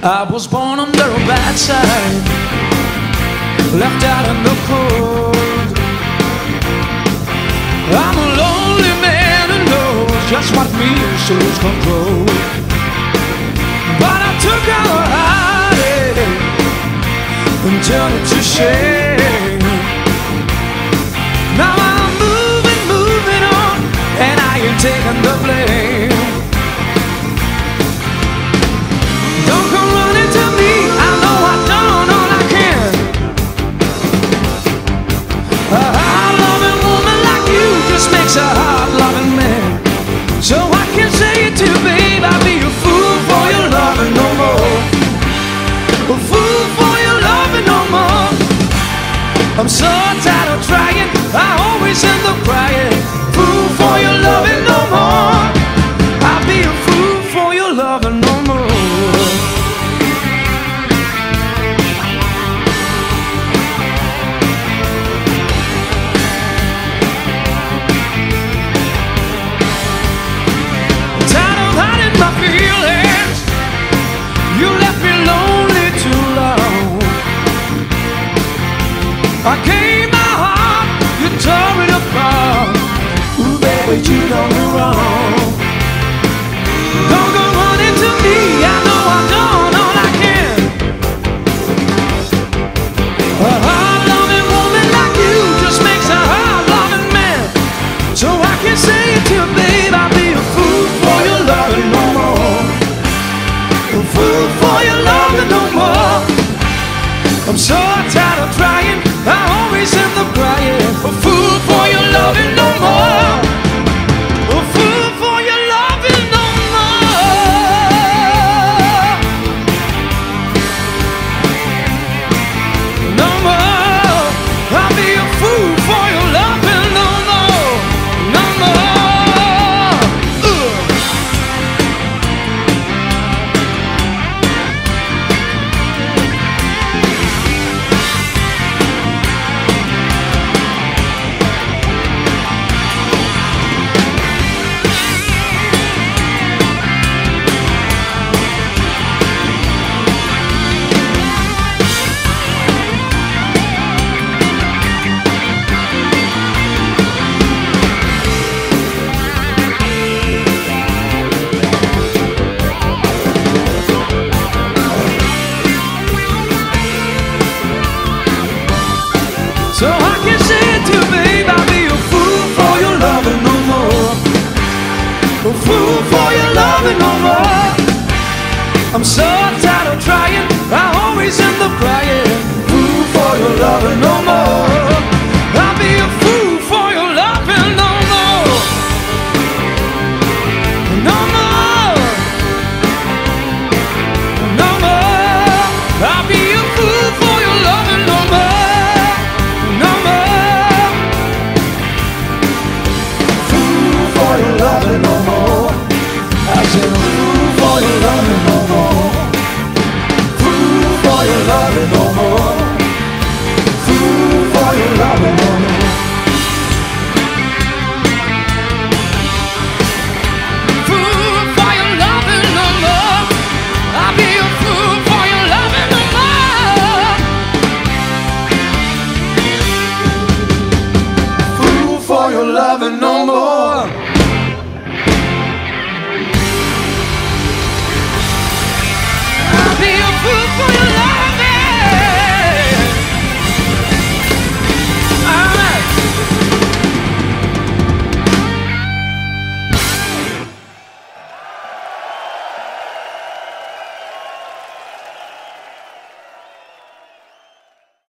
I was born under a bad sign, left out in the cold. I'm a lonely man who knows just what means to lose control. But I took our heartache and turned it to shame. Now I'm moving on, and I ain't taking the blame. Don't come running to me, I know I've done all I can. A hard-loving woman like you just makes a hard-loving man. So I can say it to you, babe, I'll be a fool for your loving no more. A fool for your loving no more. I'm so tired of trying, I always end up crying. Fool for your loving no more. I'll be a fool for your loving no more. Tired of hiding my feelings, you left me lonely too long. I gave my heart, you tore it apart. Ooh, baby, you done me wrong. Don't go running to me, I know I've done all I can. A hard-loving woman like you just makes a hard-loving man. So I can say it to you, babe, I'll be a fool for your loving no more. A fool for your loving no more. I'm so tired of trying, I always end up crying. A fool for your loving no more. A fool for your loving no more. No more. I'll be a fool for your loving no more. No more. So I can say it to you, babe, I'll be a fool for your loving no more. A fool for your loving no more. I'm so tired of trying, I always end up crying. Fool for your loving no more. I'll be a fool for your loving no more. No more. No more. I'll be a fool for your loving no more. No more. Fool for your loving no more. I said a fool for your loving no more. Fool for your loving no more. Fool for your loving no more. Fool for your loving no more. I'll be a fool for your loving no more. Fool for your loving no more.